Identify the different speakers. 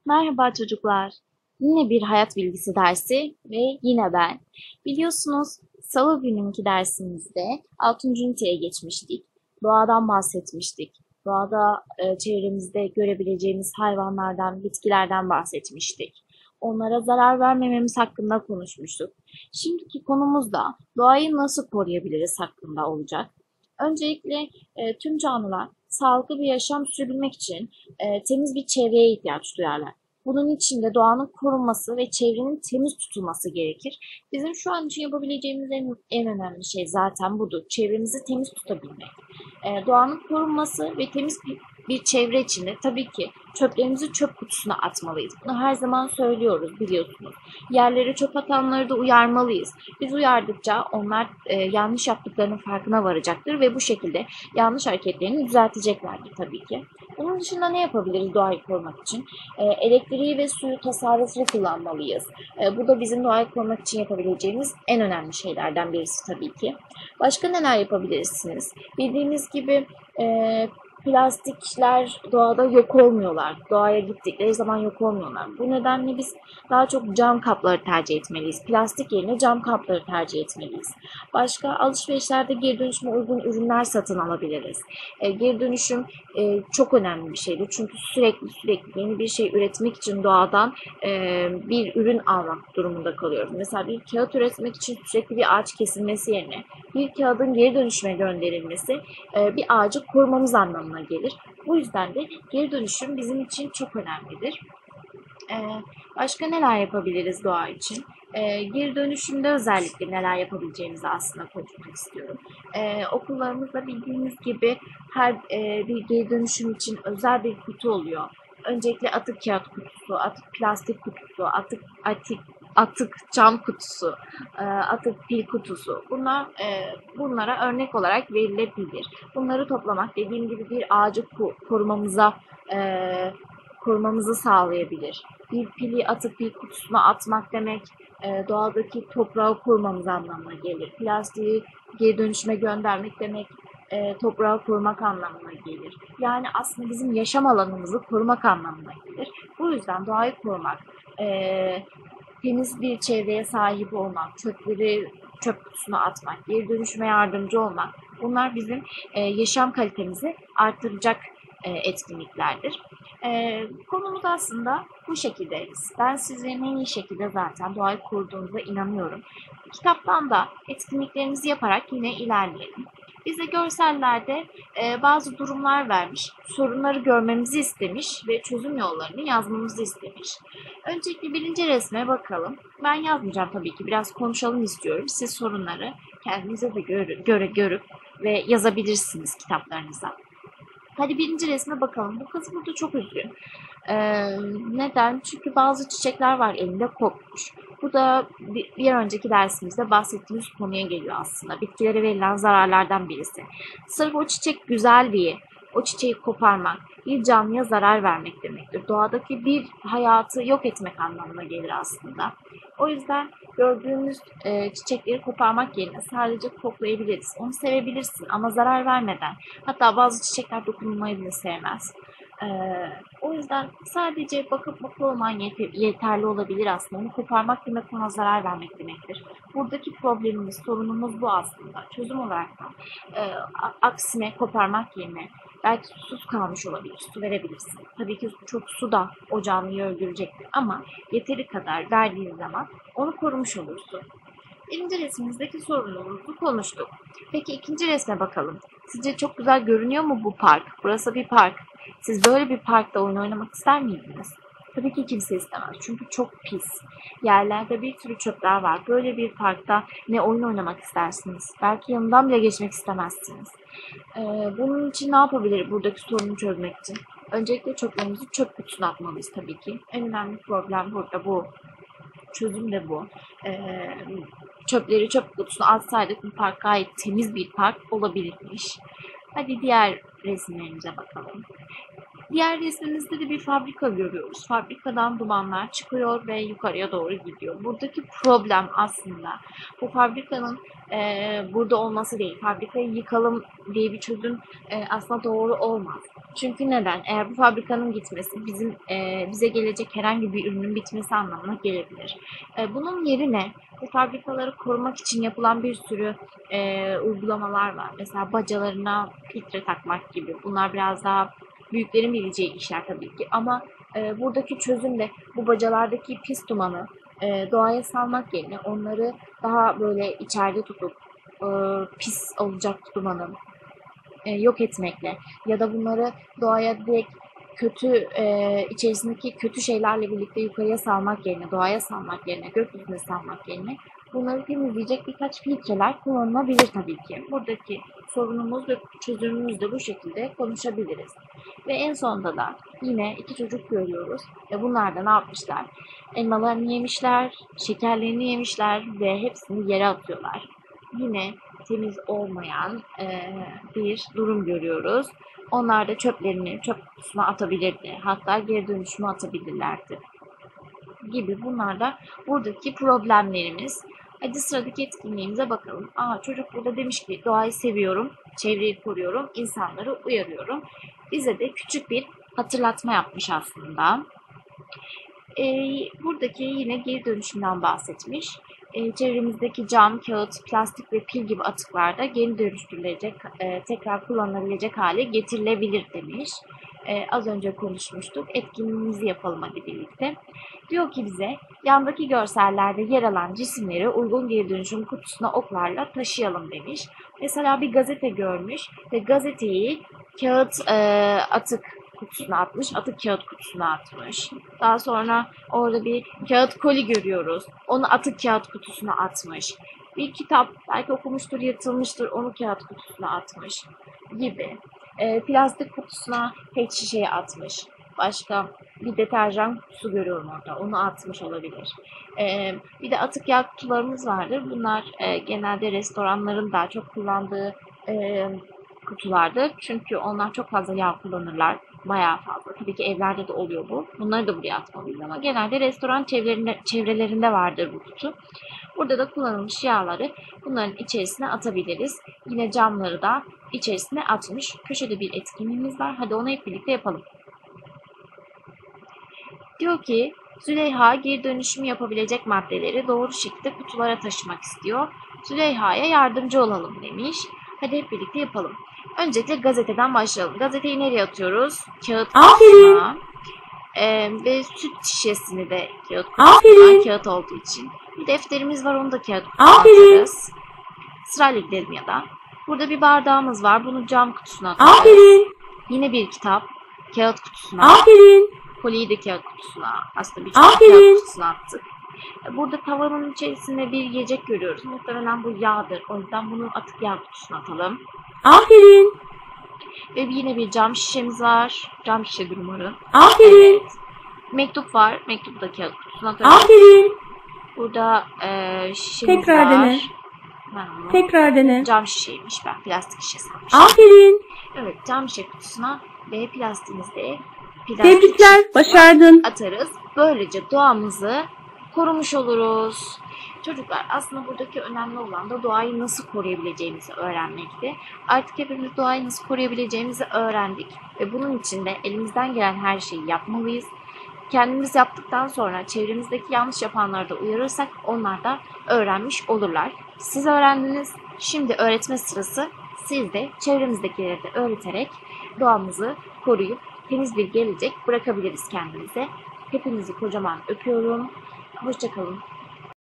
Speaker 1: Merhaba çocuklar. Yine bir hayat bilgisi dersi ve yine ben. Biliyorsunuz Salı gününkü dersimizde 6. üniteye geçmiştik. Doğadan bahsetmiştik. Doğada çevremizde görebileceğimiz hayvanlardan, bitkilerden bahsetmiştik. Onlara zarar vermememiz hakkında konuşmuştuk. Şimdiki konumuz da doğayı nasıl koruyabiliriz hakkında olacak. Öncelikle tüm canlılar sağlıklı bir yaşam sürebilmek için temiz bir çevreye ihtiyaç duyarlar. Bunun için de doğanın korunması ve çevrenin temiz tutulması gerekir. Bizim şu an için yapabileceğimiz en önemli şey zaten budur. Çevremizi temiz tutabilmek. Doğanın korunması ve temiz bir çevre içinde tabii ki çöplerimizi çöp kutusuna atmalıyız. Bunu her zaman söylüyoruz biliyorsunuz. Yerlere çöp atanları da uyarmalıyız. Biz uyardıkça onlar yanlış yaptıklarının farkına varacaktır ve bu şekilde yanlış hareketlerini düzelteceklerdir tabii ki. Bunun dışında ne yapabiliriz doğayı korumak için? Elektriği ve suyu tasarruflu kullanmalıyız. Bu da bizim doğayı korumak için yapabileceğimiz en önemli şeylerden birisi tabii ki. Başka neler yapabilirsiniz? Bildiğiniz gibi plastikler doğada yok olmuyorlar. Doğaya gittikleri zaman yok olmuyorlar. Bu nedenle biz daha çok cam kapları tercih etmeliyiz. Plastik yerine cam kapları tercih etmeliyiz. Başka alışverişlerde geri dönüşüme uygun ürünler satın alabiliriz. Geri dönüşüm çok önemli bir şeydir. Çünkü sürekli yeni bir şey üretmek için doğadan bir ürün almak durumunda kalıyoruz. Mesela bir kağıt üretmek için sürekli bir ağaç kesilmesi yerine bir kağıdın geri dönüşüme gönderilmesi bir ağacı korumamız anlamına gelir. Bu yüzden de geri dönüşüm bizim için çok önemlidir. Başka neler yapabiliriz doğa için? Geri dönüşümde özellikle neler yapabileceğimizi aslında konuşmak istiyorum. Okullarımızda bildiğiniz gibi her bir geri dönüşüm için özel bir kutu oluyor. Öncelikle atık kağıt kutusu, atık plastik kutusu, atık cam kutusu, atık pil kutusu. Bunlara örnek olarak verilebilir. Bunları toplamak dediğim gibi bir ağacı korumamızı sağlayabilir. Bir pili atıp bir kutusuna atmak demek doğadaki toprağı korumamız anlamına gelir. Plastiği geri dönüşüme göndermek demek toprağı korumak anlamına gelir. Yani aslında bizim yaşam alanımızı korumak anlamına gelir. Bu yüzden doğayı korumak, temiz bir çevreye sahip olmak, çöpleri çöp kutusuna atmak, geri dönüşüme yardımcı olmak, bunlar bizim yaşam kalitemizi artıracak etkinliklerdir. Konumuz aslında bu şekilde. Ben sizlerin en iyi şekilde zaten doğayı koruduğunuza inanıyorum. Kitaptan da etkinliklerimizi yaparak yine ilerleyelim. Bize görsellerde bazı durumlar vermiş, sorunları görmemizi istemiş ve çözüm yollarını yazmamızı istemiş. Öncelikle birinci resme bakalım. Ben yazmayacağım tabii ki, biraz konuşalım istiyorum. Siz sorunları kendinize de görüp ve yazabilirsiniz kitaplarınıza. Hadi birinci resme bakalım. Bu kız burada çok üzgün. Neden? Çünkü bazı çiçekler var elinde kopmuş. Bu da bir önceki dersimizde bahsettiğimiz konuya geliyor aslında. Bitkilere verilen zararlardan birisi. Sırf o çiçek güzel diye o çiçeği koparmak bir canlıya zarar vermek demektir. Doğadaki bir hayatı yok etmek anlamına gelir aslında. O yüzden gördüğümüz çiçekleri koparmak yerine sadece koklayabiliriz. Onu sevebilirsin ama zarar vermeden. Hatta bazı çiçekler dokunulmayı bile sevmez. O yüzden sadece bakıp mutlu olman yeterli olabilir aslında. Onu koparmak demek ona zarar vermek demektir. Buradaki problemimiz, sorunumuz bu aslında. Çözüm olarak da aksine koparmak yerine belki susuz kalmış olabilir, su verebilirsin. Tabii ki çok su da o canlıyı öldürecektir ama yeteri kadar verdiğin zaman onu korumuş olursun. Birinci resmimizdeki sorunumuzu konuştuk. Peki ikinci resme bakalım. Sizce çok güzel görünüyor mu bu park? Burası bir park. Siz böyle bir parkta oyun oynamak ister miydiniz? Tabii ki kimse istemez. Çünkü çok pis. Yerlerde bir sürü çöpler var. Böyle bir parkta ne oyun oynamak istersiniz? Belki yanından bile geçmek istemezsiniz. Bunun için ne yapabilir buradaki sorunu çözmek için? Öncelikle çöplerimizi çöp kutusuna atmalıyız tabii ki. En önemli problem burada bu. Çözüm de bu. Çöpleri çöp kutusuna atsaydık bu park gayet temiz bir park olabilirmiş. Hadi diğer resimlerimize bakalım. Diğer resmimizde de bir fabrika görüyoruz. Fabrikadan dumanlar çıkıyor ve yukarıya doğru gidiyor. Buradaki problem aslında bu fabrikanın burada olması değil. Fabrikayı yıkalım diye bir çözüm aslında doğru olmaz. Çünkü neden? Eğer bu fabrikanın gitmesi bize gelecek herhangi bir ürünün bitmesi anlamına gelebilir. Bunun yerine bu fabrikaları korumak için yapılan bir sürü uygulamalar var. Mesela bacalarına filtre takmak gibi. Bunlar biraz daha büyüklerin bileceği işler tabii ki. Ama buradaki çözüm de bu bacalardaki pis dumanı doğaya salmak yerine onları daha böyle içeride tutup pis olacak dumanı yok etmekle ya da bunları doğaya direkt içerisindeki kötü şeylerle birlikte yukarıya salmak yerine, doğaya salmak yerine, gökyüzüne salmak yerine bunları temizleyecek birkaç filtreler kullanılabilir tabii ki. Buradaki sorunumuz ve çözümümüz de bu şekilde konuşabiliriz. Ve en sonunda da yine iki çocuk görüyoruz. Ve bunlar da ne yapmışlar? Elmalarını yemişler, şekerlerini yemişler ve hepsini yere atıyorlar. Yine temiz olmayan bir durum görüyoruz. Onlar da çöplerini çöp kutusuna atabilirdi. Hatta geri dönüşüme atabilirlerdi. Gibi bunlar da buradaki problemlerimiz. Hadi sıradaki etkinliğimize bakalım. Çocuk burada demiş ki doğayı seviyorum, çevreyi koruyorum, insanları uyarıyorum. Bize de küçük bir hatırlatma yapmış aslında. Buradaki yine geri dönüşümden bahsetmiş. Çevremizdeki cam, kağıt, plastik ve pil gibi atıklarda geri dönüştürülecek, tekrar kullanılabilecek hale getirilebilir demiş. Az önce konuşmuştuk. Etkinliğimizi yapalım hadi birlikte. Diyor ki bize yandaki görsellerde yer alan cisimleri uygun geri dönüşüm kutusuna oklarla taşıyalım demiş. Mesela bir gazete görmüş ve gazeteyi kağıt atık kutusuna atmış, atık kağıt kutusuna atmış. Daha sonra orada bir kağıt koli görüyoruz. Onu atık kağıt kutusuna atmış. Bir kitap belki okumuştur, yırtılmıştır, onu kağıt kutusuna atmış gibi. Plastik kutusuna pet şişeyi atmış. Başka bir deterjan kutusu görüyorum orada. Onu atmış olabilir. Bir de atık yağ kutularımız vardır. Bunlar genelde restoranların daha çok kullandığı kutulardır. Çünkü onlar çok fazla yağ kullanırlar. Bayağı fazla. Tabii ki evlerde de oluyor bu. Bunları da buraya atmalıyız ama genelde restoran çevrelerinde vardır bu kutu. Burada da kullanılmış yağları bunların içerisine atabiliriz. Yine camları da içerisine atmış. Köşede bir etkinliğimiz var. Hadi onu hep birlikte yapalım. Diyor ki Züleyha geri dönüşüm yapabilecek maddeleri doğru şekilde kutulara taşımak istiyor. Züleyha'ya yardımcı olalım demiş. Hadi hep birlikte yapalım. Öncelikle gazeteden başlayalım. Gazeteyi nereye atıyoruz? Kağıt kutusuna. Ve süt şişesini de kağıt kutusuna. Kağıt olduğu için. Bir defterimiz var, onu da kağıt kutusuna atarız. Sırayla gidelim ya da. Burada bir bardağımız var. Bunu cam kutusuna atarız. Yine bir kitap. Kağıt kutusuna. Koliyi de kağıt kutusuna. Aslında birçok kağıt kutusuna attık. Burada tavanın içerisinde bir yiyecek görüyoruz. Muhtemelen bu yağdır. O yüzden bunu atık yağ kutusuna atalım. Ve yine bir cam şişemiz var. Cam şişedir umarım. Evet. Mektup var. Mektubu da kağıt kutusuna atalım. Burada şişemiz var.
Speaker 2: Tekrar dene.
Speaker 1: Cam şişeymiş. Ben plastik şişe sanmışım. Evet, cam şişe kutusuna ve plastiğimizde
Speaker 2: Tebrikler, başardın.
Speaker 1: atarız. Böylece doğamızı korumuş oluruz. Çocuklar, aslında buradaki önemli olan da doğayı nasıl koruyabileceğimizi öğrenmekti. Artık hepimiz doğayı nasıl koruyabileceğimizi öğrendik. Ve bunun için de elimizden gelen her şeyi yapmalıyız. Kendimiz yaptıktan sonra çevremizdeki yanlış yapanları da uyarırsak onlar da öğrenmiş olurlar. Siz öğrendiniz. Şimdi öğretme sırası sizde. Çevremizdekileri de öğreterek doğamızı koruyup temiz bir gelecek bırakabiliriz kendimize. Hepinizi kocaman öpüyorum. Hoşça kalın.